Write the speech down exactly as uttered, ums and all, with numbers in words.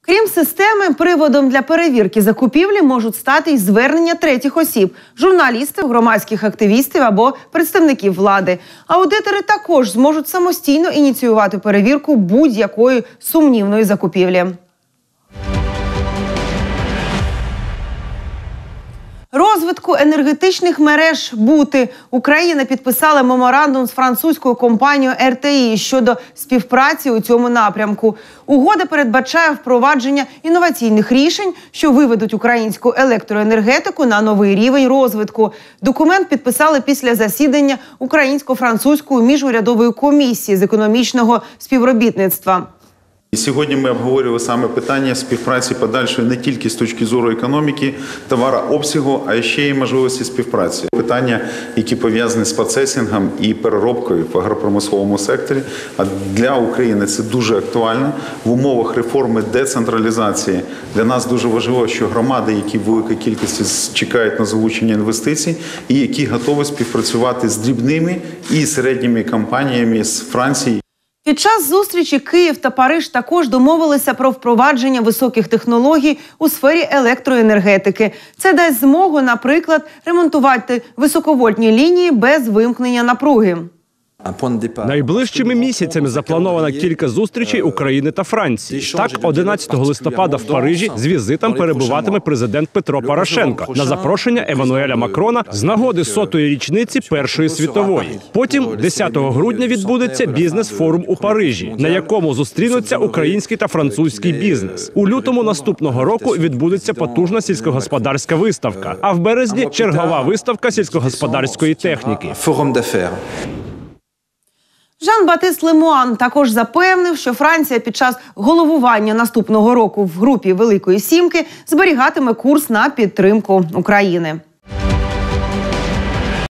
Крім системи, приводом для перевірки закупівлі можуть стати й звернення третіх осіб – журналістів, громадських активістів або представників влади. Аудитори також зможуть самостійно ініціювати перевірку будь-якої сумнівної закупівлі. Розвитку енергетичних мереж бути. Україна підписала меморандум з французькою компанією ер те і щодо співпраці у цьому напрямку. Угода передбачає впровадження інноваційних рішень, що виведуть українську електроенергетику на новий рівень розвитку. Документ підписали після засідання Українсько-французької міжурядової комісії з економічного співробітництва. Сьогодні ми обговорювали саме питання співпраці подальшої не тільки з точки зору економіки, товарообсягу, а ще й можливості співпраці. Питання, які пов'язані з процесингом і переробкою в агропромисловому секторі. А для України це дуже актуально. В умовах реформи децентралізації для нас дуже важливо, що громади, які в великій кількості чекають на залучення інвестицій і які готові співпрацювати з дрібними і середніми компаніями з Франції. Під час зустрічі Київ та Париж також домовилися про впровадження високих технологій у сфері електроенергетики. Це дасть змогу, наприклад, ремонтувати високовольтні лінії без вимкнення напруги. Найближчими місяцями заплановано кілька зустрічей України та Франції. Так, одинадцятого листопада в Парижі з візитом перебуватиме президент Петро Порошенко на запрошення Еммануеля Макрона з нагоди сотої річниці Першої світової. Потім, десятого грудня, відбудеться бізнес-форум у Парижі, на якому зустрінуться український та французький бізнес. У лютому наступного року відбудеться потужна сільськогосподарська виставка, а в березні – чергова виставка сільськогосподарської техніки. Жан-Батист Лемуан також запевнив, що Франція під час головування наступного року в групі Великої Сімки зберігатиме курс на підтримку України.